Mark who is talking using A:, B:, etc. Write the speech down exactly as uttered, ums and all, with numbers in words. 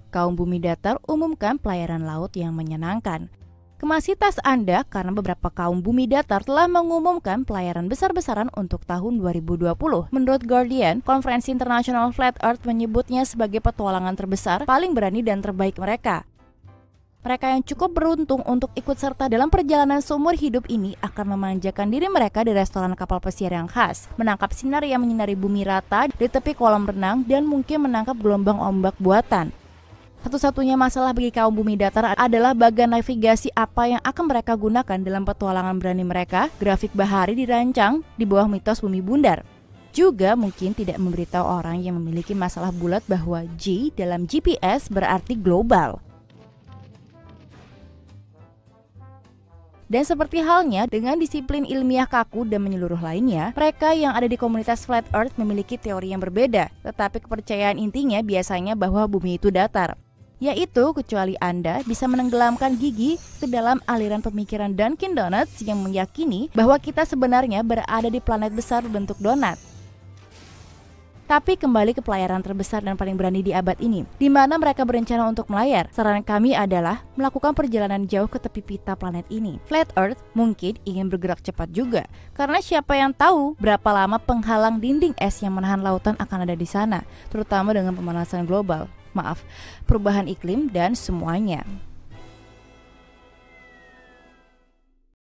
A: kaum bumi datar umumkan pelayaran laut yang menyenangkan. Kemasitas Anda karena beberapa kaum bumi datar telah mengumumkan pelayaran besar-besaran untuk tahun dua ribu dua puluh. Menurut Guardian, Konferensi Internasional Flat Earth menyebutnya sebagai petualangan terbesar, paling berani dan terbaik mereka. Mereka yang cukup beruntung untuk ikut serta dalam perjalanan seumur hidup ini akan memanjakan diri mereka di restoran kapal pesiar yang khas, menangkap sinar yang menyinari bumi rata di tepi kolam renang, dan mungkin menangkap gelombang ombak buatan. Satu-satunya masalah bagi kaum bumi datar adalah bagan navigasi apa yang akan mereka gunakan dalam petualangan berani mereka. Grafik bahari dirancang di bawah mitos bumi bundar. Juga mungkin tidak memberitahu orang yang memiliki masalah bulat bahwa G dalam G P S berarti global. Dan seperti halnya dengan disiplin ilmiah kaku dan menyeluruh lainnya, mereka yang ada di komunitas Flat Earth memiliki teori yang berbeda, tetapi kepercayaan intinya biasanya bahwa bumi itu datar. Yaitu kecuali Anda bisa menenggelamkan gigi ke dalam aliran pemikiran Dunkin Donuts yang meyakini bahwa kita sebenarnya berada di planet besar berbentuk donat. Tapi kembali ke pelayaran terbesar dan paling berani di abad ini, di mana mereka berencana untuk melayar. Saran kami adalah melakukan perjalanan jauh ke tepi pita planet ini. Flat Earth mungkin ingin bergerak cepat juga, karena siapa yang tahu berapa lama penghalang dinding es yang menahan lautan akan ada di sana, terutama dengan pemanasan global. Maaf, perubahan iklim dan semuanya.